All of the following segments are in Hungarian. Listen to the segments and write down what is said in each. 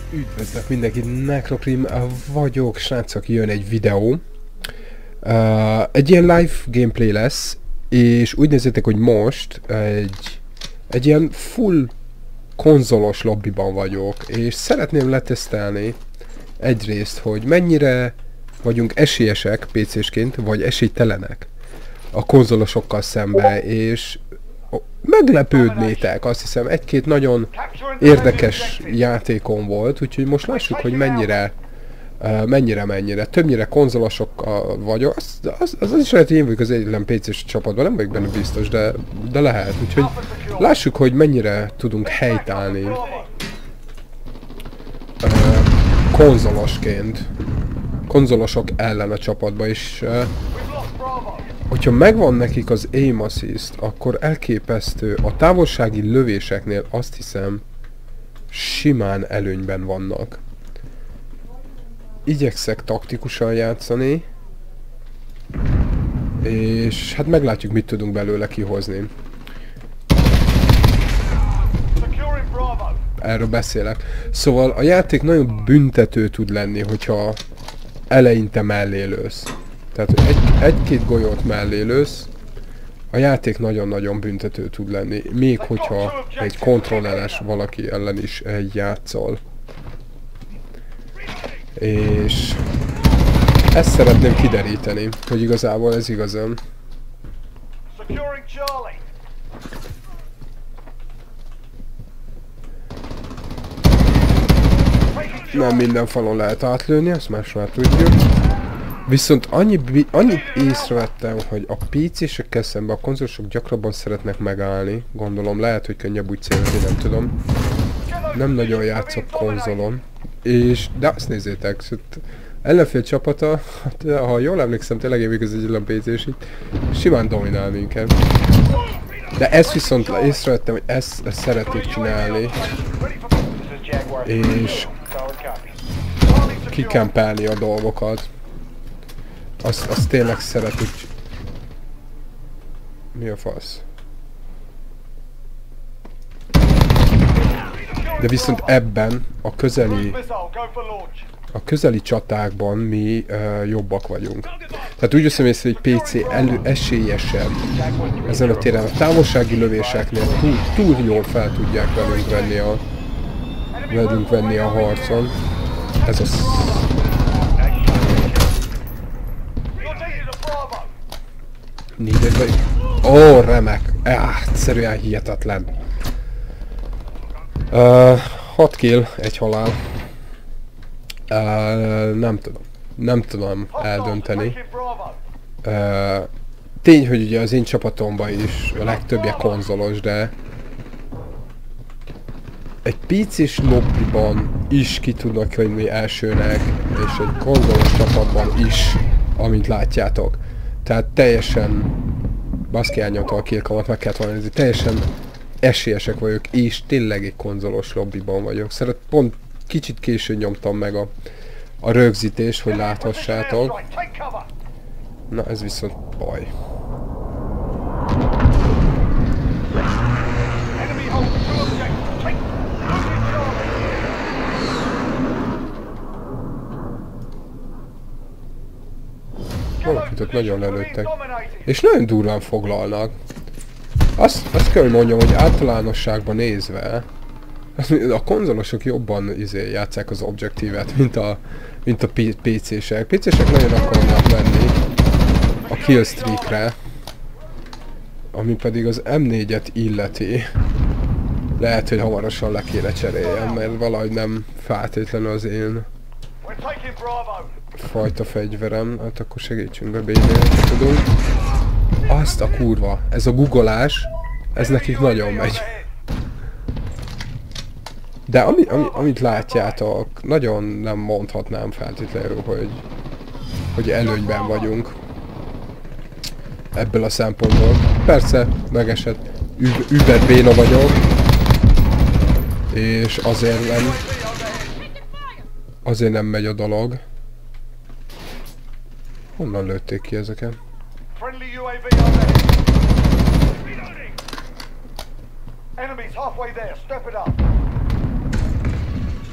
Üdvözlök mindenkit, Necroprim vagyok, srácok, jön egy videó. Egy ilyen live gameplay lesz, és úgy nézzétek, hogy most egy ilyen full konzolos lobbyban vagyok, és szeretném letesztelni egyrészt, hogy mennyire vagyunk esélyesek PC-sként, vagy esélytelenek a konzolosokkal szembe, és meglepődnétek, azt hiszem egy-két nagyon érdekes játékom volt, úgyhogy most lássuk, hogy mennyire. Többnyire konzolosokkal vagyok, az is lehet, hogy én vagyok az egyetlen PC-s csapatban, nem vagyok benne biztos, de lehet, úgyhogy lássuk, hogy mennyire tudunk helytállni konzolosként, konzolosok ellen a csapatba, és hogyha megvan nekik az aim assist, akkor elképesztő. A távolsági lövéseknél azt hiszem simán előnyben vannak. Igyekszek taktikusan játszani, és hát meglátjuk, mit tudunk belőle kihozni. Erről beszélek. Szóval a játék nagyon büntető tud lenni, hogyha eleinte mellé lősz. Tehát, hogy egy-két golyót mellé lősz, a játék nagyon-nagyon büntető tud lenni, még hogyha egy kontrolleres valaki ellen is játszol. És ezt szeretném kideríteni, hogy igazából ez igazán. Nem minden falon lehet átlőni, ezt más már tudjuk. Viszont annyit észrevettem, hogy a PC-sekkel szemben a konzolosok gyakrabban szeretnek megállni. Gondolom, lehet, hogy könnyebb úgy célozni, nem tudom. Nem nagyon játszok konzolon. De azt nézzétek, ellenfél csapata, hát, ha jól emlékszem, tényleg évig az egyetlen PC-s itt, simán dominál minket. De ezt viszont észrevettem, hogy ezt szeretnék csinálni. És kikempelni a dolgokat. Azt tényleg szeretik. Mi a fasz? De viszont ebben a közeli csatákban mi jobbak vagyunk. Tehát úgy veszem észre, hogy PC esélyesebb ezen a téren. A távolsági lövéseknél túl jól fel tudják velünk venni a harcon. Ez az. Ó, remek! Egyszerűen hihetetlen. 6 kill, 1 halál. Nem tudom eldönteni. Tény, hogy ugye az én csapatomban is a legtöbbje konzolos, de egy PC-s lobbyban is ki tudnak jönni elsőnek, és egy konzolos csapatban is, amint látjátok. Tehát teljesen baszkiányomtól a killkamat meg kellett volna nézni, teljesen esélyesek vagyok, és tényleg egy konzolos lobbyban vagyok. Pont kicsit későn nyomtam meg a rögzítést, hogy láthassátok. Na ez viszont baj. Valakit ott nagyon lelőttek. És nagyon durván foglalnak. Azt kell, hogy mondjam, hogy általánosságban nézve a konzolosok jobban játsszák az objektívet, mint a PC-sek. PC-sek nagyon akarnak menni a killstreakre, ami pedig az M4-et illeti. Lehet, hogy hamarosan le kéne cseréljem, mert valahogy nem feltétlenül az én fajta fegyverem. Hát akkor segítsünk be, B-nél tudunk. Azt a kurva, ez a googolás, ez nekik nagyon megy. De amit látjátok, nagyon nem mondhatnám feltétlenül, hogy előnyben vagyunk. Ebből a szempontból. Persze, megesett, über béna vagyok. És azért nem megy a dolog. Honnan lőtték ki ezeket?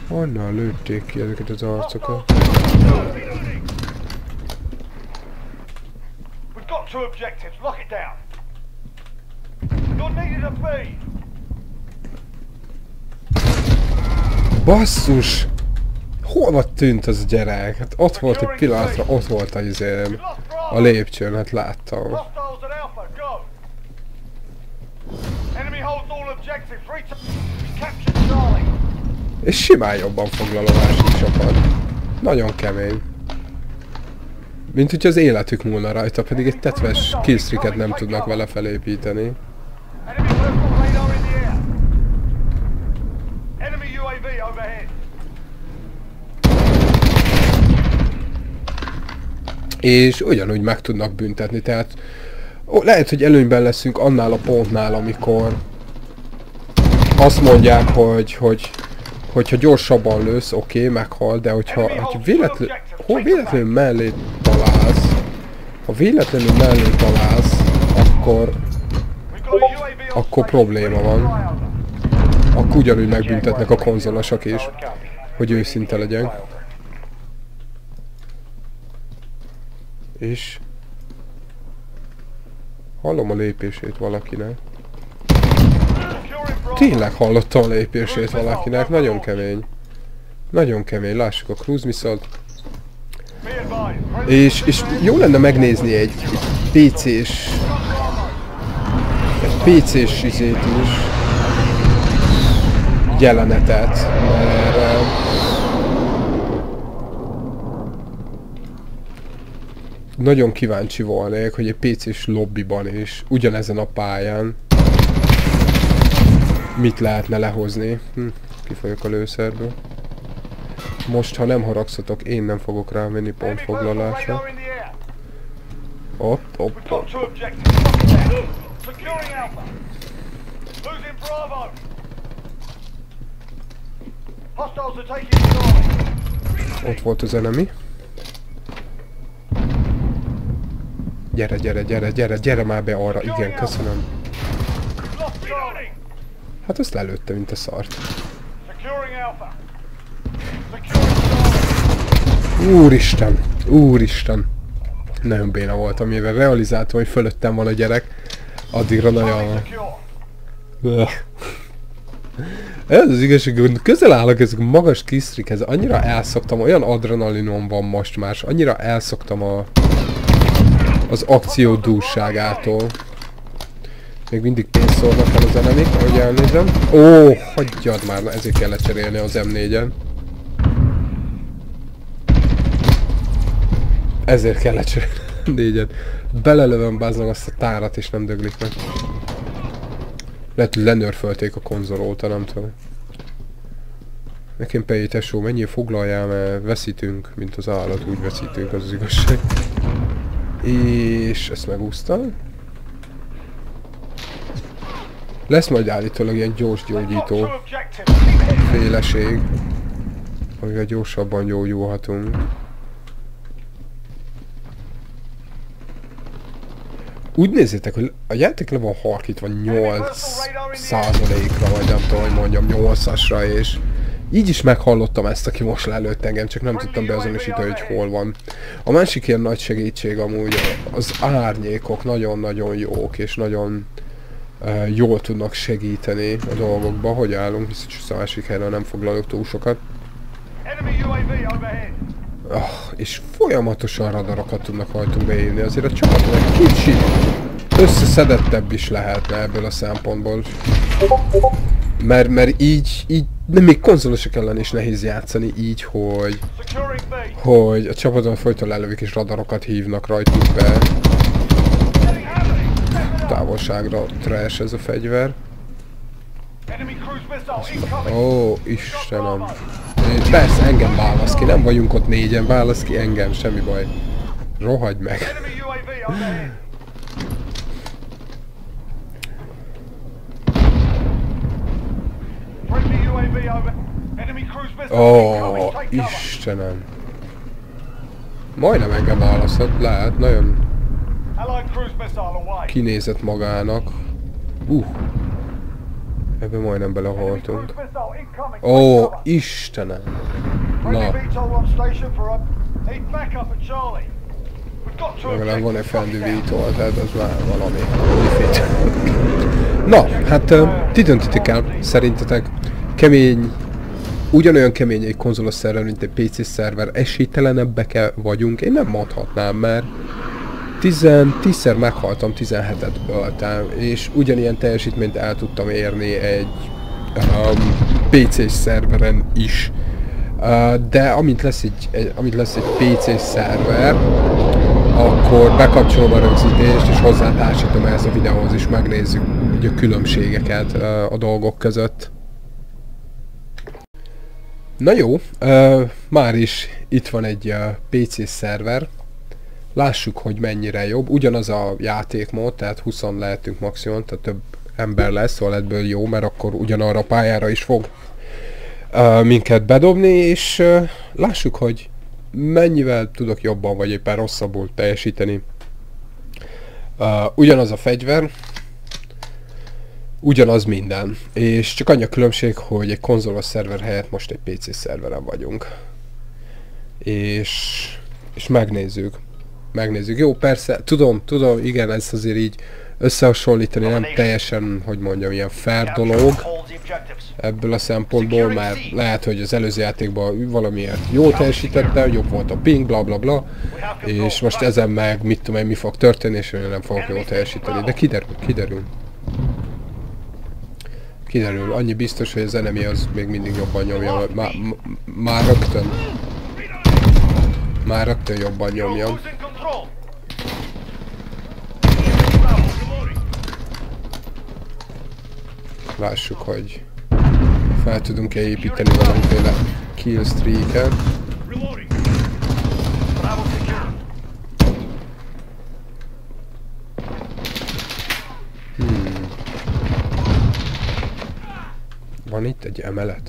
Honnan lőtték ki ezeket az arcokat? We've got 2 objectives. Lock it down. You're needed a feed. Basszus! Hol tűnt az a gyerek? Hát ott volt egy pillanatra, ott volt a izém. A lépcsőn, hát láttam. Hostiles at Alpha, go. Enemy holds all objectives. Capture Charlie. És simán jobban foglal a másik csapat. Nagyon kemény. Mint hogyha az életük múlna rajta, pedig egy tetves killstreaket nem tudnak vele felépíteni. Enemy personal radar in the air. Enemy UAV overhead. És ugyanúgy meg tudnak büntetni, tehát lehet, hogy előnyben leszünk annál a pontnál, amikor azt mondják, hogyha gyorsabban lősz, oké, meghal, de hogyha véletlenül mellé találsz, akkor probléma van. Akkor ugyanúgy megbüntetnek a konzolasok is, hogy őszinte legyen. És hallom a lépését valakinek. Tényleg hallottam a lépését valakinek, nagyon kemény. Nagyon kemény, lássuk a cruise missile-t. És jó lenne megnézni egy PC-s izét is, jelenetet, mert nagyon kíváncsi volnék, hogy egy PC-s lobbiban is, ugyanezen a pályán mit lehetne lehozni. Kifolyok a lőszerből. Most, ha nem haragszatok, én nem fogok rámenni pontfoglalásra. Ott. Ott volt az enemy. Gyere már be arra, igen, köszönöm. Hát azt lelőtte, mint a szart. Úristen! Nagyon béna voltam, mivel realizáltam, hogy fölöttem van a gyerek. Addigra nagyon... Ez az igazság, hogy közel állok ezek a magas killstreakhez, annyira elszoktam, olyan adrenalinom van most már, annyira elszoktam az akció dússágától. Még mindig pénzt szórnak el az enemik, ahogy elnézem. Ó, hagyjad már, na ezért kellett cserélni az M4-en. Ezért kellett cserélni az M4-en. Belelövöm bázzam azt a tárat és nem döglik meg. Lehet, hogy lenörfölték a konzol óta, nem tudom. Nekem Pei tesó, mennyire foglaljál, mert veszítünk, mint az állat, úgy veszítünk, az az igazság. És ezt megúsztam. Lesz majd állítólag ilyen gyors gyógyító féleség, amivel gyorsabban gyógyulhatunk. Úgy nézzétek, hogy a játék le van harkítva 8%-ra, vagy nem tudom, hogy mondjam, 8-asra, és így is meghallottam ezt, aki most lelőtt engem, csak nem tudtam beazonosítani, hogy hol van. A másik ilyen nagy segítség amúgy az árnyékok nagyon-nagyon jók, és nagyon jól tudnak segíteni a dolgokba, hogy állunk, hisz a másik helyre nem foglalok túl sokat. És folyamatosan radarokat tudnak rajtunk beírni, azért a csapaton egy kicsit összeszedettebb is lehetne ebből a szempontból. Mert így de még konzolosok ellen is nehéz játszani így, hogy a csapaton folyton lelövik és radarokat hívnak rajtunk be. Távolságra trash ez a fegyver. Ó, Istenem. Persze, engem válasz ki, nem vagyunk ott négyen, válasz ki engem, semmi baj. Rohagy meg. Ó, Istenem. Majdnem engem választott, lehet, nagyon kinézett magának. Ebben majdnem belehaltunk. Missile incoming. Ó, Istenem! Friendly Na, VTOL on station for a... Need backup at Charlie. We've got two legalább van egy objectives. fendő VTOL, tehát az már valami. Na, hát ti döntitek el, szerintetek kemény, ugyanolyan kemény egy konzolos szerver, mint egy PC szerver, esélytelenebbek vagyunk? Én nem mondhatnám, mert 10-szer meghaltam, 17-et öltem, és ugyanilyen teljesítményt el tudtam érni egy PC-s szerveren is. De amint lesz egy PC szerver, akkor bekapcsolom a rögzítést, és hozzátársítom ehhez a videóhoz, és megnézzük a különbségeket a dolgok között. Na jó, már is itt van egy PC szerver. Lássuk, hogy mennyire jobb. Ugyanaz a játékmód, tehát 20 lehetünk maximum, tehát több ember lesz, szóval ebből jó, mert akkor ugyanarra a pályára is fog minket bedobni, és lássuk, hogy mennyivel tudok jobban, vagy éppen rosszabbul teljesíteni. Ugyanaz a fegyver, ugyanaz minden, és csak annyi a különbség, hogy egy konzolos szerver helyett most egy PC szerveren vagyunk. És megnézzük. Jó, persze, tudom, igen, ez azért így összehasonlítani nem teljesen, hogy mondjam, ilyen fair dolog ebből a szempontból, mert lehet, hogy az előző játékban valamiért jól teljesítettem, jobb volt a ping, bla bla bla, és most ezen meg mit tudom én, mi fog történni, és én nem fogok jól teljesíteni, de kiderül, annyi biztos, hogy az enemy az még mindig jobban nyomja, már rögtön jobban nyomja. Lássuk, hogy fel tudunk-e építeni valamiféle killstreak-et. Van itt egy emelet?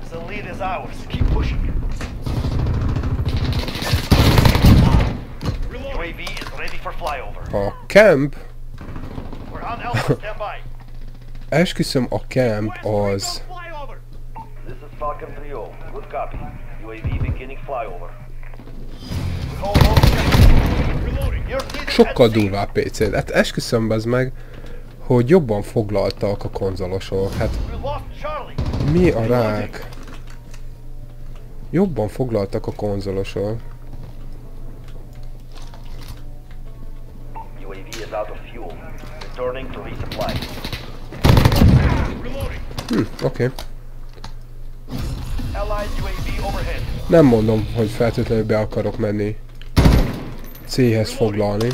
A camp... Esküszöm, a camp az... Sokkal durvább PC-t. Hát esküszöm az meg, hogy jobban foglaltak a konzolosok. Hát... Mi a rák? Jobban foglaltak a konzolosok. Oké. Nem mondom, hogy feltétlenül be akarok menni C-hez foglalni.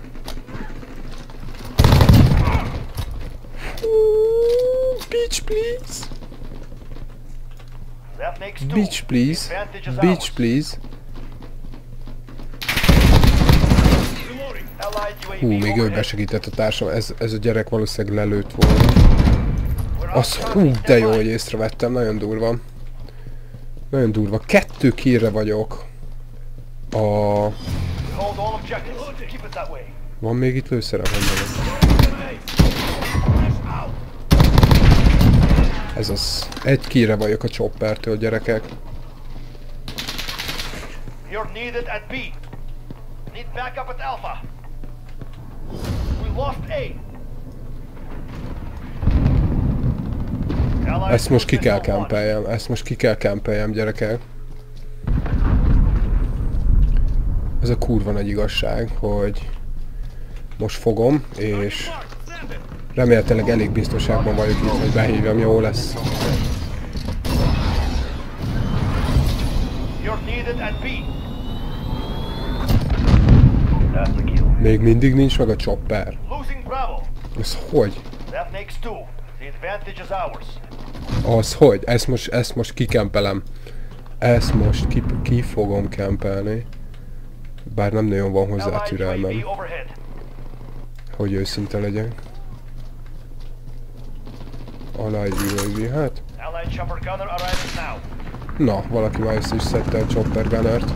Bitch, please! Bitch, please! Bitch, please! Hú, még ő besegített a társam, ez a gyerek valószínűleg lelőtt volna. Az, hú, de jó, hogy észrevettem, nagyon durva. Nagyon durva. 2 killre vagyok. Van még itt lőszere, gondolom. Ez az. 1 killre vagyok a choppertől, gyerekek. Ezt most ki kell kempeljem, gyerekek. Ez a kurva nagy igazság, hogy most fogom, és remélhetőleg elég biztonságban vagyok itt, hogy behívjam, jó lesz. Még mindig nincs meg a chopper. Ez hogy? Az hogy? Ezt most kikempelem. Ezt most ki fogom kempelni. Bár nem nagyon van hozzá türelmem. Hogy őszinte legyek. Allied UAV, hát. Na, valaki már össze is szedte a chopper gunnert.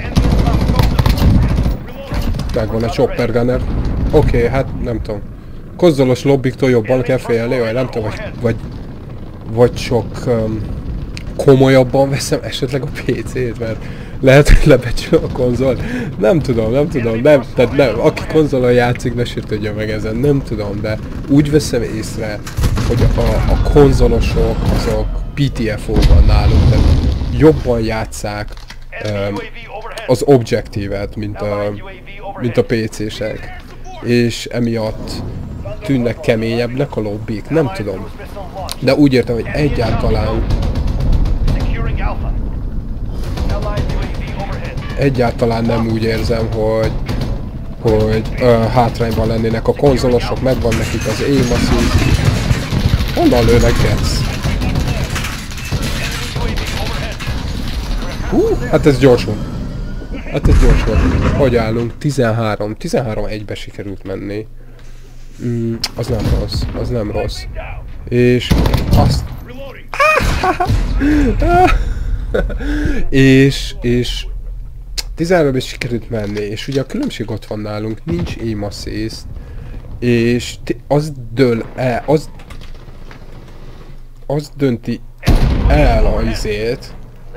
Megvan a chopper gunner. Oké, hát nem tudom. konzolos lobbiktól jobban kell félni, vagy nem tudom, vagy sok komolyabban veszem esetleg a PC-t, mert lehet, hogy lebecsül a konzolt. Nem tudom, tehát nem, aki konzolon játszik, ne sértődjön meg ezen, nem tudom, de úgy veszem észre, hogy a konzolosok azok PTFO-ban nálunk, tehát jobban játsszák az objektívet, mint a PC-sek, és emiatt tűnnek keményebbnek a lobbik, nem tudom. De úgy értem, hogy egyáltalán nem úgy érzem, hogy hátrányban lennének a konzolosok, megvan nekik az aim assist. Honnan lőnek, gec? Hát ez gyors volt. Hogy állunk? 13-1-be sikerült menni. Az nem rossz. És azt... és 13-be sikerült menni, és ugye a különbség ott van nálunk, nincs aim assist, és az dönti el a izét.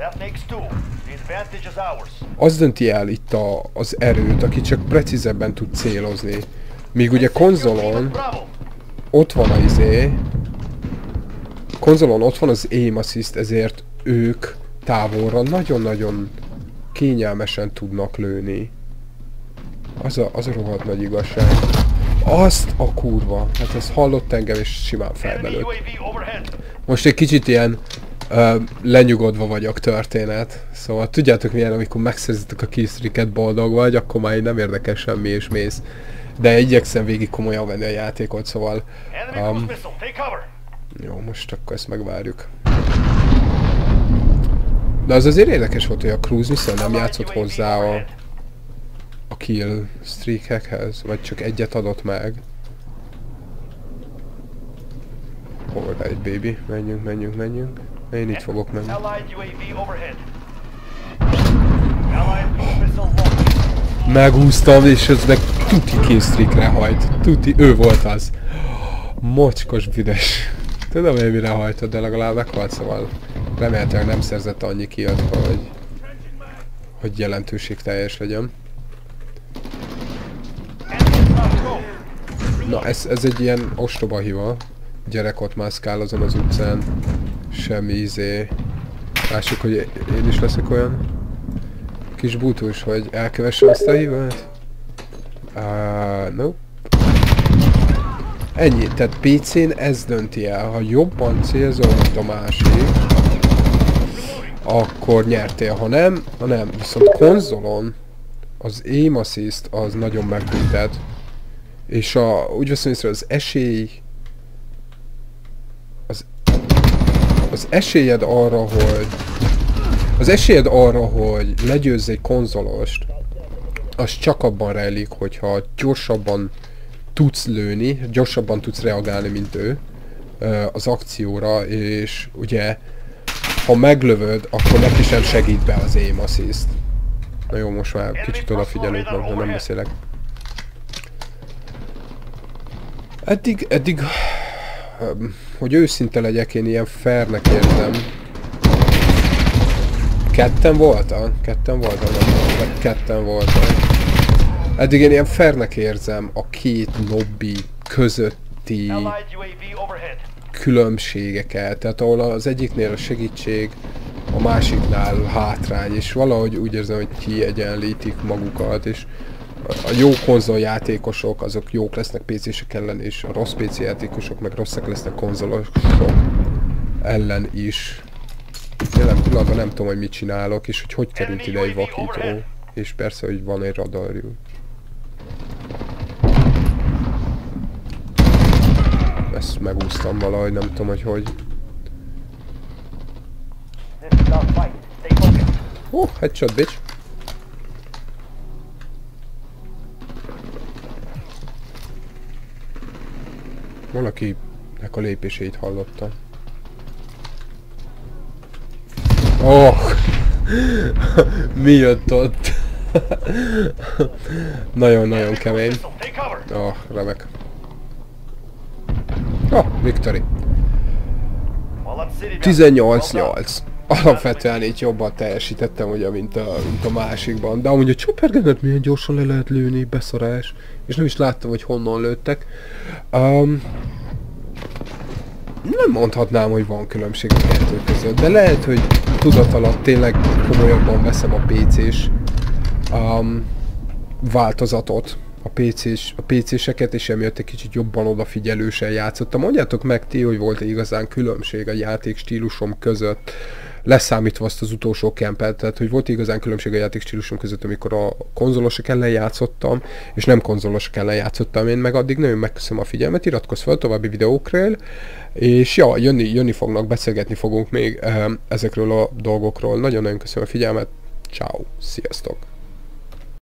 Az dönti el itt az erőt, aki csak precízebben tud célozni. Míg ugye konzolon ott van az izé, konzolon ott van az aim assist, ezért ők távolra nagyon-nagyon kényelmesen tudnak lőni. Az a rohadt nagy igazság. Azt a kurva! Hát ez hallott engem és simán fejbe lőtt. Most egy kicsit ilyen lenyugodva vagyok történet. Szóval tudjátok milyen, amikor megszerzitek a killstreaket, boldog vagy, akkor már nem érdekel semmi és mész. De igyekszem végig komolyan venni a játékot, szóval... jó, most akkor ezt megvárjuk. De az azért érdekes volt, hogy a Cruise viszont nem játszott hozzá a kill streakekhez, vagy csak egyet adott meg. Alright, baby, menjünk. Én itt fogok menni. Megúsztam, és ez meg tuti killstreakre hajt. Tuti, ő volt az. Mocskos büdös. Tudom én mire hajtod, de legalább meghalt, szóval remélhetőleg nem szerzett annyi killt, hogy jelentőségteljes legyen. Na, ez egy ilyen ostoba hiva. Gyerek ott mászkál azon az utcán. Semmi izé. Lássuk, hogy én is leszek olyan kis bútus, hogy elkövessem ezt a hívát. Nope. Ennyi, tehát PC-n ez dönti el, ha jobban célzol, mint a másik, akkor nyertél, ha nem, viszont konzolon az aim assist az nagyon megbüntet, és úgy veszem észre, az esély, az esélyed arra, hogy legyőzz egy konzolost, az csak abban rejlik, hogyha gyorsabban tudsz lőni, gyorsabban tudsz reagálni, mint ő az akcióra, és ugye ha meglövöd, akkor neki sem segít be az aim assist. Na jó, most már kicsit odafigyelünk, ha nem beszélek. Eddig hogy őszinte legyek, én ilyen fairnek érzem. Ketten voltak? Eddig én ilyen fairnek érzem a két lobby közötti különbségeket. Tehát ahol az egyiknél a segítség, a másiknál hátrány, és valahogy úgy érzem, hogy kiegyenlítik magukat, és a jó konzoljátékosok azok jók lesznek PC-sek ellen, és a rossz PC játékosok meg rosszak lesznek konzolosok ellen is. Jelen pillanatban nem tudom, hogy mit csinálok, és hogy került ide egy vakító. És persze, hogy van egy radarjuk. Ezt megúsztam valahogy, nem tudom, hogy. Headshot, bitch. Valakinek a lépéseit hallottam. Mi jött ott? Nagyon-nagyon kemény. Remek. Victory. While I'm sitting down. Well done. 18-8. Alapvetően így jobban teljesítettem, ugye, mint a másikban. De amúgy a chopper gunnet milyen gyorsan le lehet lőni, beszarás. És nem is láttam, hogy honnan lőttek. Nem mondhatnám, hogy van különbség a kettő között, de lehet, hogy tudat alatt tényleg komolyabban veszem a PC-s változatot, a PC-seket, és emiatt egy kicsit jobban odafigyelősen játszottam. Mondjátok meg ti, hogy volt-e igazán különbség a játék stílusom között, leszámítva azt az utolsó kempet, tehát hogy volt igazán különbség a játék stílusom között, amikor a konzolosok ellen játszottam, és nem konzolosok ellen játszottam én, meg addig nagyon megköszönöm a figyelmet, iratkozz fel további videókról, és ja, jönni fognak, beszélgetni fogunk még ezekről a dolgokról. Nagyon-nagyon köszönöm a figyelmet, ciao, sziasztok!